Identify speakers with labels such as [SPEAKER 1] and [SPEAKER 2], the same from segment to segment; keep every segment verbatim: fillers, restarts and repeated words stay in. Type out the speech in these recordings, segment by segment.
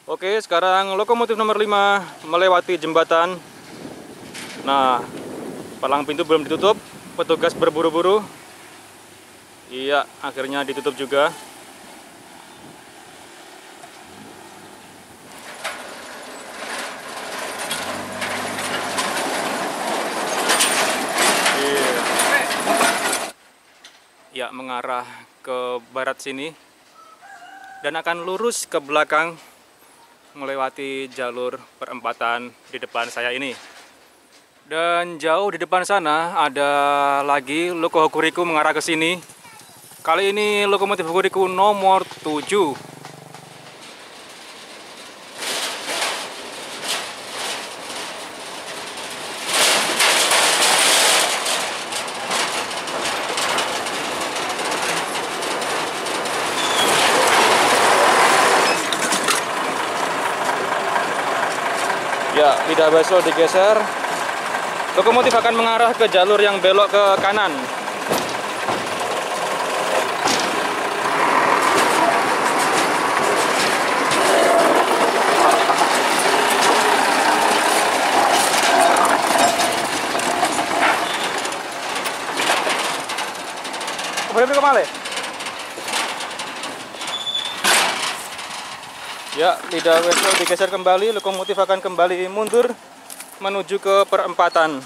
[SPEAKER 1] Oke, sekarang lokomotif nomor lima melewati jembatan. Nah, palang pintu belum ditutup, petugas berburu-buru. Iya, akhirnya ditutup juga. Iya. Ya, mengarah ke barat sini dan akan lurus ke belakang melewati jalur perempatan di depan saya ini. Dan jauh di depan sana ada lagi loko Hokuriku mengarah ke sini. Kali ini lokomotif Hokuriku nomor tujuh. Ya, lidah bakso digeser. Lokomotif akan mengarah ke jalur yang belok ke kanan. Berhenti kemana? Ya, lidah bakso digeser kembali. Lokomotif akan kembali mundur menuju ke perempatan.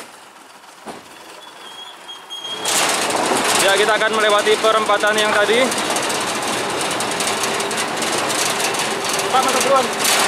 [SPEAKER 1] Ya, kita akan melewati perempatan yang tadi. Pak, masuk duluan.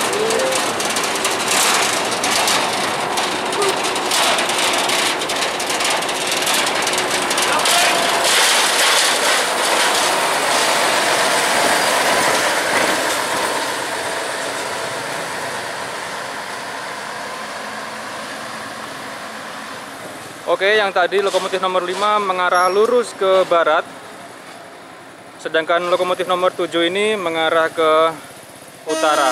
[SPEAKER 1] Oke, yang tadi lokomotif nomor lima mengarah lurus ke barat. Sedangkan lokomotif nomor tujuh ini mengarah ke utara.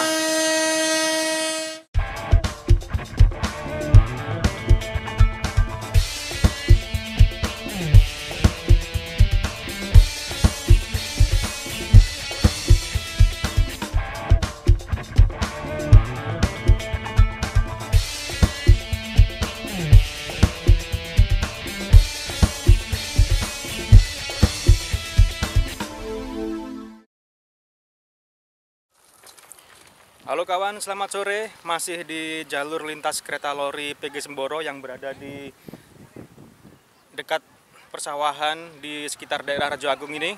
[SPEAKER 1] Halo kawan, selamat sore. Masih di jalur lintas kereta lori P G Semboro yang berada di dekat persawahan di sekitar daerah Raja Agung ini.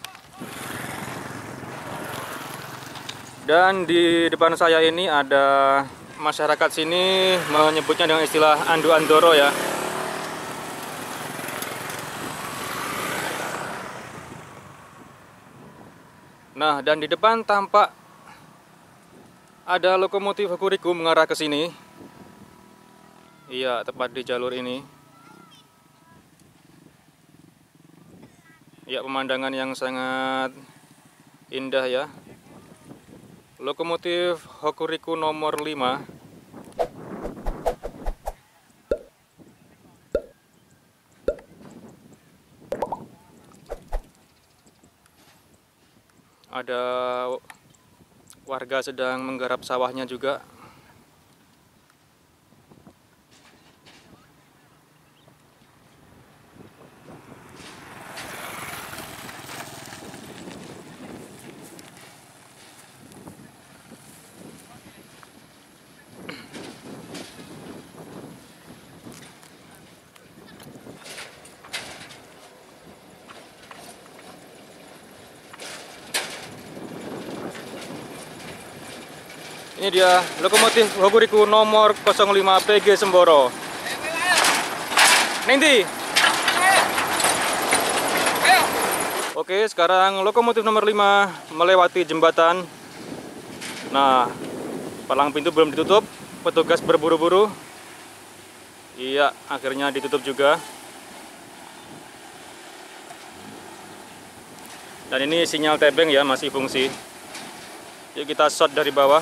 [SPEAKER 1] Dan di depan saya ini ada masyarakat sini menyebutnya dengan istilah Andu Andoro ya. Nah, dan di depan tampak ada lokomotif Hokuriku mengarah ke sini. Iya, tepat di jalur ini. Ya, pemandangan yang sangat indah ya. Lokomotif Hokuriku nomor lima. Ada warga sedang menggarap sawahnya juga. Ini dia lokomotif Hokuriku nomor nol lima P G Semboro. Nanti. Oke, sekarang lokomotif nomor lima melewati jembatan. Nah, palang pintu belum ditutup, petugas berburu-buru. Iya, akhirnya ditutup juga. Dan ini sinyal tebeng ya, masih fungsi. Yuk kita shot dari bawah.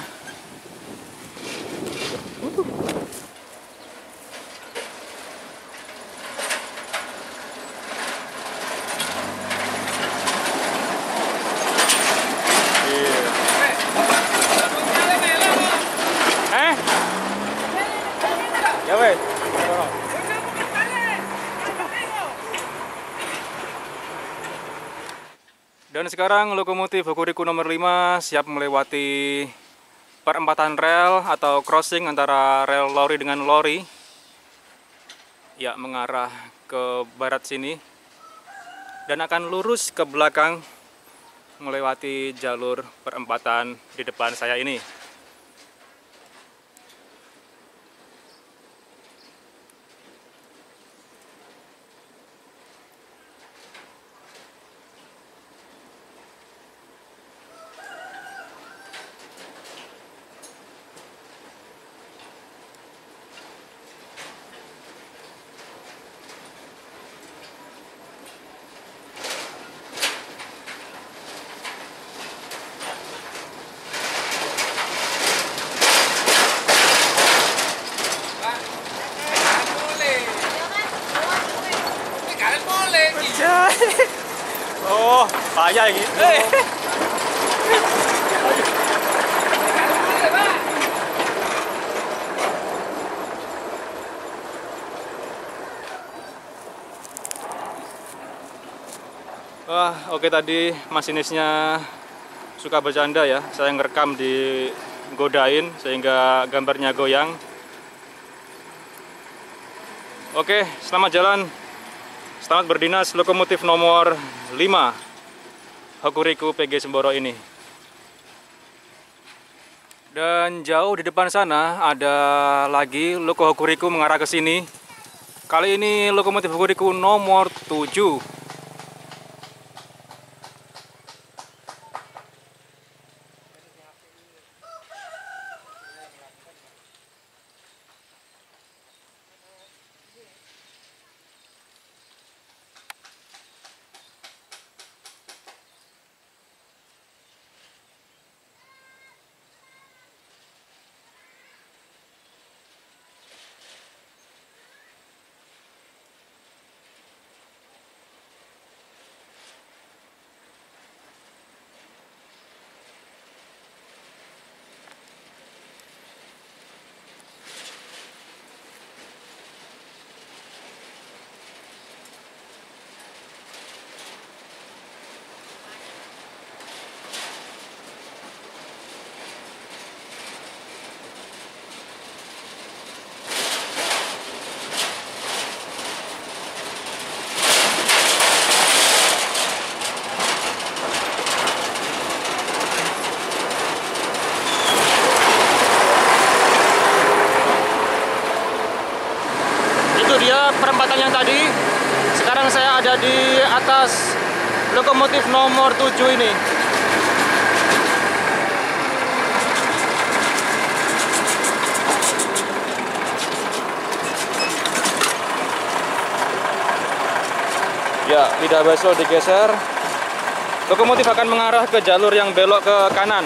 [SPEAKER 1] Dan sekarang lokomotif Hokuriku nomor lima siap melewati perempatan rel atau crossing antara rel lori dengan lori. Ya, mengarah ke barat sini dan akan lurus ke belakang melewati jalur perempatan di depan saya ini. Oh, bahaya gitu. Wah, oke, tadi masinisnya suka bercanda ya. Saya ngerekam di godain sehingga gambarnya goyang. Oke, selamat jalan. Selamat berdinas lokomotif nomor lima Hokuriku P G Semboro ini. Dan jauh di depan sana ada lagi loko Hokuriku mengarah ke sini. Kali ini lokomotif Hokuriku nomor tujuh. Perempatan yang tadi, sekarang saya ada di atas lokomotif nomor tujuh ini. Ya, lidah bakso digeser. Lokomotif akan mengarah ke jalur yang belok ke kanan.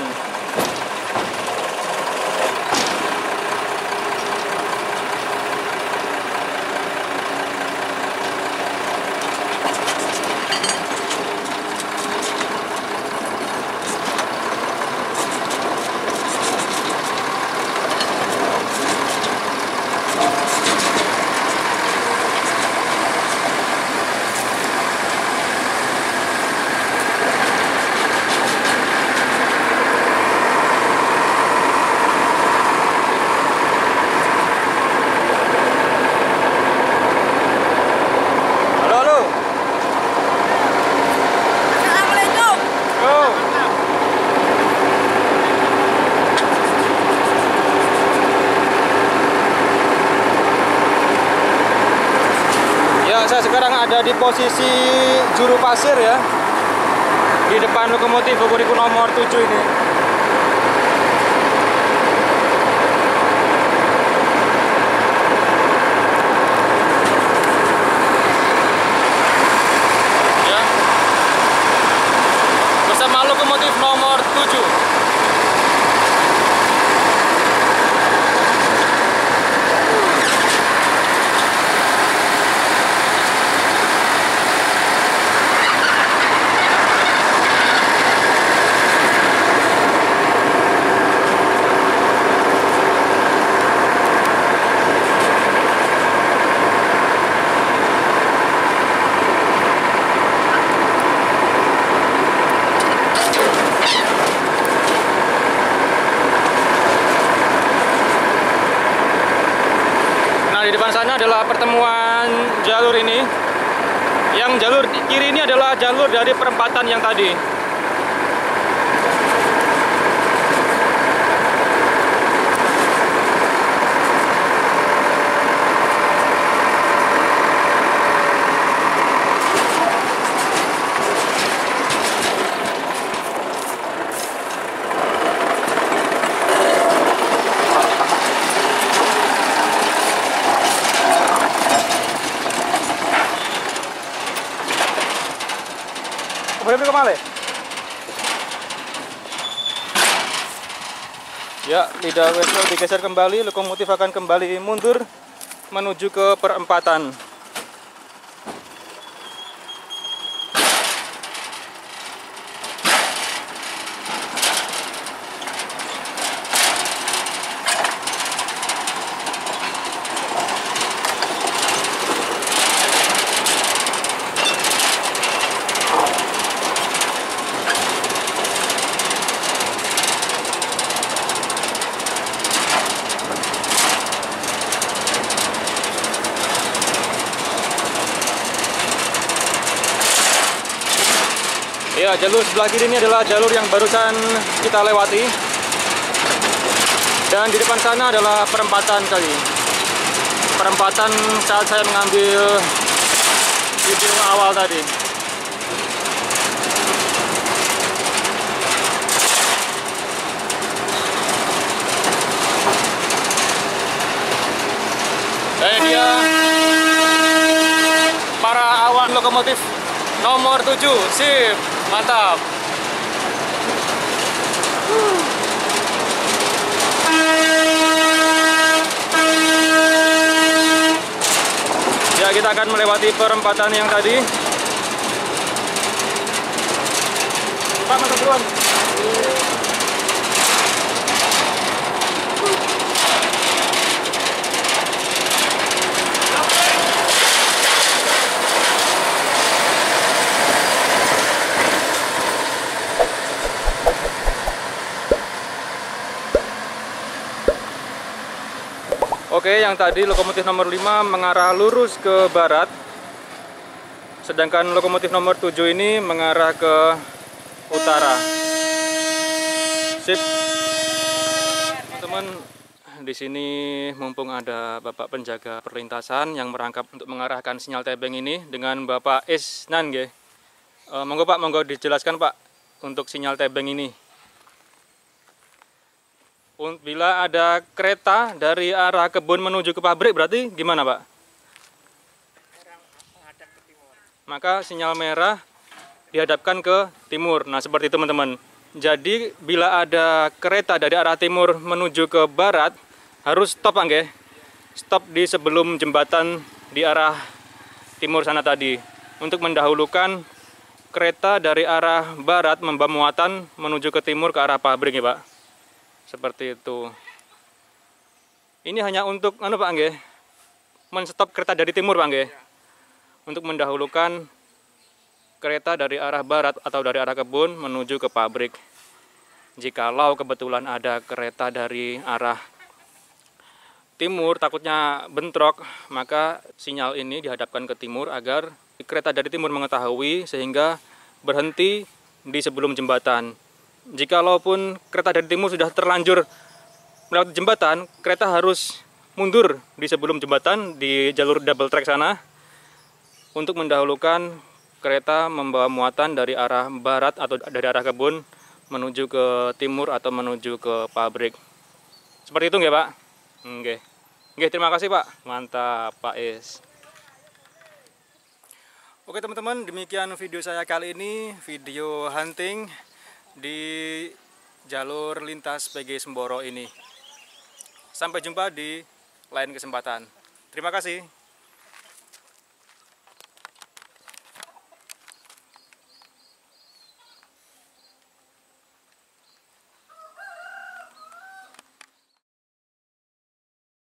[SPEAKER 1] Saya sekarang ada di posisi juru pasir ya, di depan lokomotif Hokuriku nomor tujuh ini. Ya, bersama lokomotif nomor tujuh. di depan sana adalah pertemuan jalur ini. Yang jalur kiri ini adalah jalur dari perempatan yang tadi. Boleh kemana? Ya, lidah wesel digeser kembali, lokomotif akan kembali mundur menuju ke perempatan. Ya, jalur sebelah kiri ini adalah jalur yang barusan kita lewati. Dan di depan sana adalah perempatan tadi. Perempatan saat saya mengambil video awal tadi. Dan dia para awan lokomotif nomor tujuh, sip. Mantap. Ya, kita akan melewati perempatan yang tadi. Pak, masuk duluan. Oke, yang tadi lokomotif nomor lima mengarah lurus ke barat. Sedangkan lokomotif nomor tujuh ini mengarah ke utara. Sip. Teman-teman, di sini mumpung ada Bapak penjaga perlintasan yang merangkap untuk mengarahkan sinyal tebeng ini dengan Bapak Isnan, nggih. E, monggo Pak, monggo dijelaskan Pak untuk sinyal tebeng ini. Bila ada kereta dari arah kebun menuju ke pabrik, berarti gimana Pak? Maka sinyal merah dihadapkan ke timur. Nah, seperti itu teman-teman. Jadi bila ada kereta dari arah timur menuju ke barat, harus stop nggih. Stop di sebelum jembatan di arah timur sana tadi. Untuk mendahulukan kereta dari arah barat membawa muatan menuju ke timur ke arah pabrik ya Pak. Seperti itu. Ini hanya untuk anu Pak nggih. Men-stop kereta dari timur Pak nggih. Untuk mendahulukan kereta dari arah barat atau dari arah kebun menuju ke pabrik. Jikalau kebetulan ada kereta dari arah timur takutnya bentrok, maka sinyal ini dihadapkan ke timur agar kereta dari timur mengetahui sehingga berhenti di sebelum jembatan. Jikalaupun kereta dari timur sudah terlanjur melewati jembatan, kereta harus mundur di sebelum jembatan di jalur double track sana untuk mendahulukan kereta membawa muatan dari arah barat atau dari arah kebun menuju ke timur atau menuju ke pabrik. Seperti itu nggih Pak? Nggih. Nggih, terima kasih Pak. Mantap Pak Is. Oke teman-teman, demikian video saya kali ini, video hunting di jalur lintas P G Semboro ini. Sampai jumpa di lain kesempatan. Terima kasih.